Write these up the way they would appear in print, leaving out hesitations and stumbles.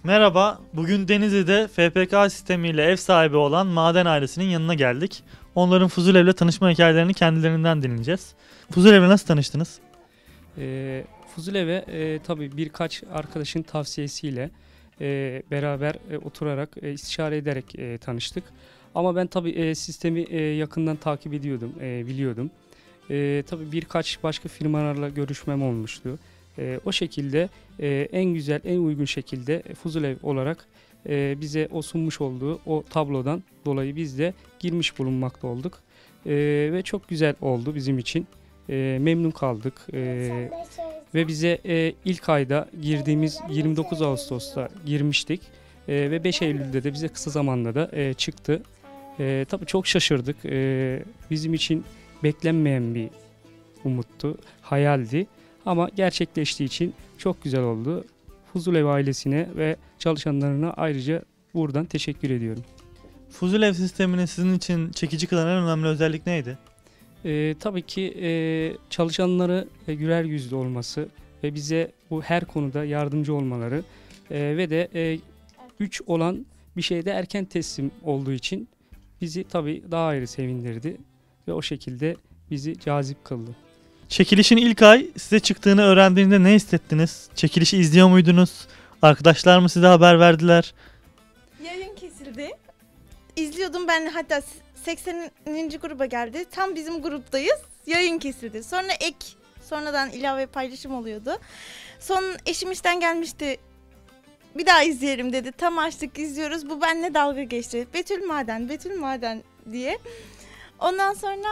Merhaba, bugün Denizli'de FPK sistemiyle ev sahibi olan Maden ailesinin yanına geldik. Onların Fuzulev'le tanışma hikayelerini kendilerinden dinleyeceğiz. Fuzulev'le nasıl tanıştınız? Fuzulev'e tabii birkaç arkadaşın tavsiyesiyle beraber oturarak istişare ederek tanıştık. Ama ben tabii sistemi yakından takip ediyordum, biliyordum. Tabii birkaç başka firmalarla görüşmem olmuştu. O şekilde en güzel, en uygun şekilde Fuzulev olarak bize o sunmuş olduğu o tablodan dolayı biz de girmiş bulunmakta olduk. Ve çok güzel oldu bizim için. Memnun kaldık. Ve bize ilk ayda girdiğimiz 29 Ağustos'ta girmiştik. Ve 5 Eylül'de de bize kısa zamanda da çıktı. Tabii çok şaşırdık. Bizim için beklenmeyen bir umuttu, hayaldi. Ama gerçekleştiği için çok güzel oldu. Fuzulev ailesine ve çalışanlarına ayrıca buradan teşekkür ediyorum. Fuzulev sisteminin sizin için çekici kılan en önemli özellik neydi? Tabii ki çalışanları güler yüzlü olması ve bize bu her konuda yardımcı olmaları ve de güç olan bir şeyde erken teslim olduğu için bizi tabii daha ayrı sevindirdi ve o şekilde bizi cazip kıldı. Çekilişin ilk ay size çıktığını öğrendiğinde ne hissettiniz? Çekilişi izliyor muydunuz? Arkadaşlar mı size haber verdiler? Yayın kesildi. İzliyordum ben, hatta 80. gruba geldi. Tam bizim gruptayız. Yayın kesildi. Sonra sonradan ilave paylaşım oluyordu. Son eşim işten gelmişti. Bir daha izleyelim dedi. Tam açtık, izliyoruz. Bu benimle dalga geçti. Betül Maden diye. Ondan sonra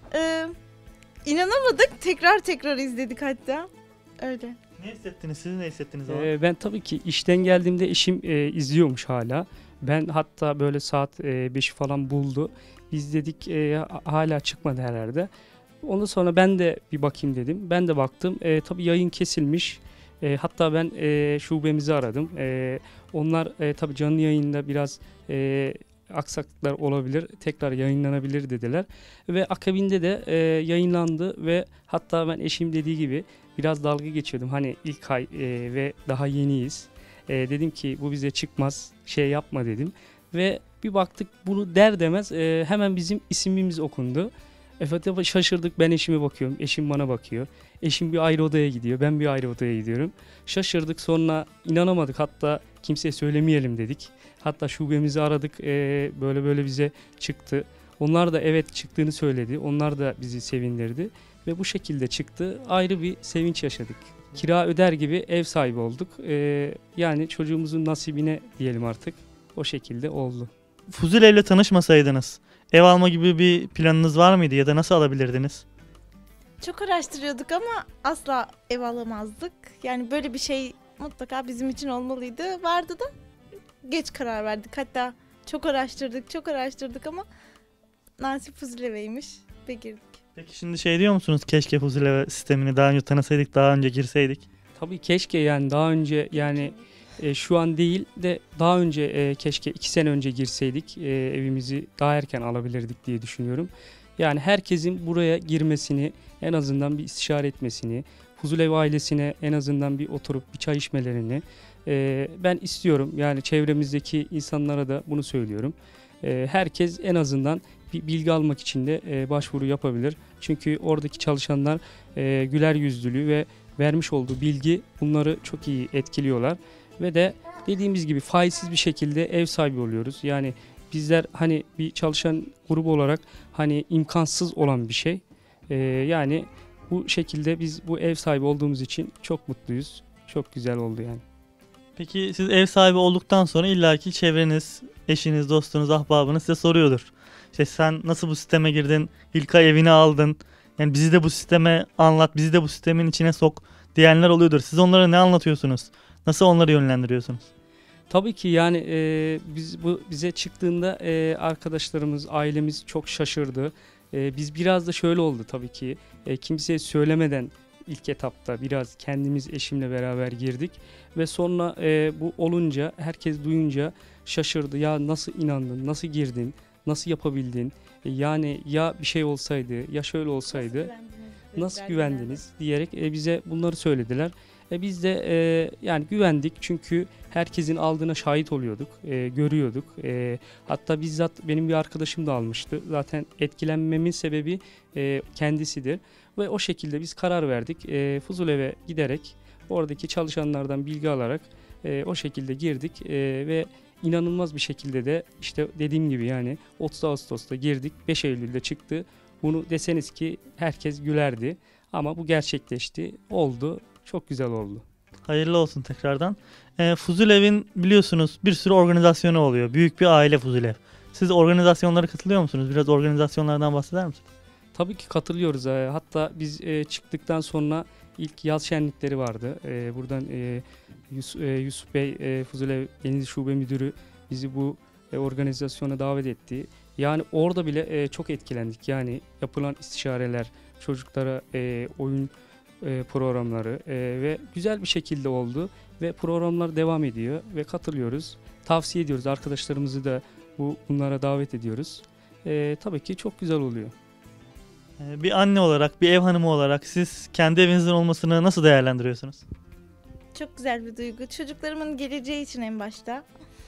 inanamadık. Tekrar izledik hatta. Öyle. Ne hissettiniz? Siz ne hissettiniz? Ben tabii ki işten geldiğimde eşim izliyormuş hala. Ben hatta böyle saat 5'i falan buldu. Biz dedik hala çıkmadı herhalde. Ondan sonra ben de bir bakayım dedim. Ben de baktım. Tabii yayın kesilmiş. Hatta ben şubemizi aradım. Onlar tabii canlı yayında biraz aksaklıklar olabilir. Tekrar yayınlanabilir dediler. Ve akabinde de yayınlandı ve hatta ben eşim dediği gibi biraz dalga geçiyordum. Hani ilk ay ve daha yeniyiz. Dedim ki bu bize çıkmaz, şey yapma dedim. Ve bir baktık bunu der demez hemen bizim ismimiz okundu. Evet, şaşırdık, ben eşime bakıyorum, eşim bana bakıyor. Eşim bir ayrı odaya gidiyor, ben bir ayrı odaya gidiyorum. Şaşırdık, sonra inanamadık, hatta kimseye söylemeyelim dedik. Hatta şubemizi aradık, böyle bize çıktı. Onlar da evet çıktığını söyledi, onlar da bizi sevindirdi. Ve bu şekilde çıktı, ayrı bir sevinç yaşadık. Kira öder gibi ev sahibi olduk. Yani çocuğumuzun nasibine diyelim artık. O şekilde oldu. Fuzulev'le tanışmasaydınız ev alma gibi bir planınız var mıydı ya da nasıl alabilirdiniz? Çok araştırıyorduk ama asla ev alamazdık. Yani böyle bir şey mutlaka bizim için olmalıydı. Vardı da geç karar verdik. Hatta çok araştırdık ama nasip Fuzulev'eymiş ve girdik. Peki şimdi şey diyor musunuz? Keşke Fuzulev sistemini daha önce tanısaydık, daha önce girseydik. Tabii keşke, yani daha önce, yani şu an değil de daha önce keşke 2 sene önce girseydik, evimizi daha erken alabilirdik diye düşünüyorum. Yani herkesin buraya girmesini, en azından bir istişare etmesini, Fuzulev ailesine en azından bir oturup bir çay içmelerini ben istiyorum. Yani çevremizdeki insanlara da bunu söylüyorum. Herkes en azından bir bilgi almak için de başvuru yapabilir. Çünkü oradaki çalışanlar güler yüzlülüğü ve vermiş olduğu bilgi bunları çok iyi etkiliyorlar. Ve de dediğimiz gibi faizsiz bir şekilde ev sahibi oluyoruz. Yani bizler hani bir çalışan grubu olarak hani imkansız olan bir şey. Yani bu şekilde biz bu ev sahibi olduğumuz için çok mutluyuz. Çok güzel oldu yani. Peki siz ev sahibi olduktan sonra illaki çevreniz, eşiniz, dostunuz, ahbabınız size soruyordur. İşte sen nasıl bu sisteme girdin, ilk ay evini aldın, yani bizi de bu sisteme anlat, bizi de bu sistemin içine sok diyenler oluyordur. Siz onlara ne anlatıyorsunuz? Nasıl onları yönlendiriyorsunuz? Tabii ki yani bize çıktığında arkadaşlarımız, ailemiz çok şaşırdı. Biz biraz da şöyle oldu tabii ki. Kimseye söylemeden ilk etapta biraz kendimiz eşimle beraber girdik ve sonra bu olunca, herkes duyunca şaşırdı. Ya nasıl inandın, nasıl girdin, nasıl yapabildin? Yani ya bir şey olsaydı, ya şöyle olsaydı, nasıl güvendiniz diyerek bize bunları söylediler. Biz de yani güvendik çünkü herkesin aldığına şahit oluyorduk, görüyorduk. Hatta bizzat benim bir arkadaşım da almıştı. Zaten etkilenmemin sebebi kendisidir. Ve o şekilde biz karar verdik. Fuzulev'e giderek oradaki çalışanlardan bilgi alarak o şekilde girdik ve inanılmaz bir şekilde de işte dediğim gibi yani 30 Ağustos'ta girdik, 5 Eylül'de çıktı. Bunu deseniz ki herkes gülerdi ama bu gerçekleşti, oldu, çok güzel oldu. Hayırlı olsun tekrardan. Fuzulev'in biliyorsunuz bir sürü organizasyonu oluyor. Büyük bir aile Fuzulev. Siz organizasyonlara katılıyor musunuz? Biraz organizasyonlardan bahseder misiniz? Tabii ki katılıyoruz. Hatta biz çıktıktan sonra ilk yaz şenlikleri vardı. Buradan Yusuf Bey, Fuzulev Yeni Şube Müdürü bizi bu organizasyona davet etti. Yani orada bile çok etkilendik. Yani yapılan istişareler, çocuklara oyun programları ve güzel bir şekilde oldu. Ve programlar devam ediyor ve katılıyoruz. Tavsiye ediyoruz. Arkadaşlarımızı da bunlara davet ediyoruz. Tabii ki çok güzel oluyor. Bir anne olarak, bir ev hanımı olarak siz kendi evinizin olmasını nasıl değerlendiriyorsunuz? Çok güzel bir duygu. Çocuklarımın geleceği için en başta.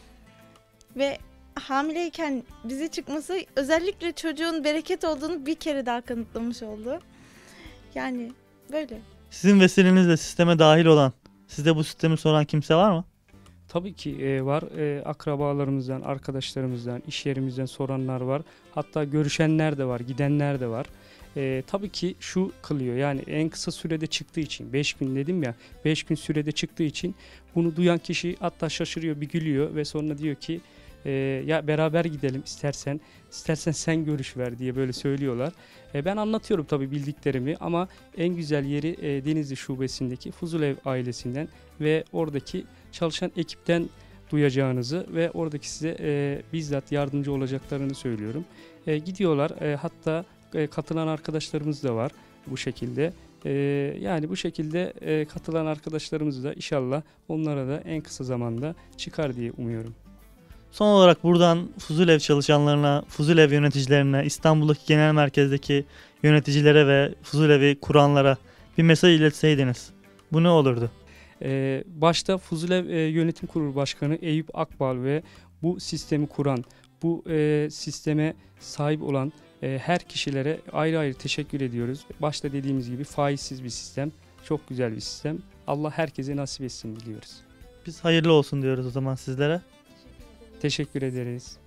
Ve hamileyken bize çıkması özellikle çocuğun bereket olduğunu bir kere daha kanıtlamış oldu. Yani böyle. Sizin vesilenizle sisteme dahil olan, size bu sistemi soran kimse var mı? Tabii ki var. Akrabalarımızdan, arkadaşlarımızdan, iş yerimizden soranlar var. Hatta görüşenler de var, gidenler de var. Tabii ki şu kılıyor yani en kısa sürede çıktığı için 5 gün dedim ya 5 gün sürede çıktığı için bunu duyan kişi hatta şaşırıyor, bir gülüyor ve sonra diyor ki ya beraber gidelim istersen sen görüş ver diye böyle söylüyorlar. Ben anlatıyorum tabii bildiklerimi ama en güzel yeri Denizli Şubesi'ndeki Fuzulev ailesinden ve oradaki çalışan ekipten duyacağınızı ve oradaki size bizzat yardımcı olacaklarını söylüyorum. Gidiyorlar hatta katılan arkadaşlarımız da var bu şekilde. Yani bu şekilde katılan arkadaşlarımız da inşallah onlara da en kısa zamanda çıkar diye umuyorum. Son olarak buradan Fuzulev çalışanlarına, Fuzulev yöneticilerine, İstanbul'daki genel merkezdeki yöneticilere ve Fuzulev'i kuranlara bir mesaj iletseydiniz bu ne olurdu? Başta Fuzulev Yönetim Kurulu Başkanı Eyüp Akbal ve bu sistemi kuran, bu sisteme sahip olan her kişilere ayrı ayrı teşekkür ediyoruz. Başta dediğimiz gibi faizsiz bir sistem, çok güzel bir sistem. Allah herkese nasip etsin diliyoruz. Biz hayırlı olsun diyoruz o zaman sizlere. Teşekkür ederiz.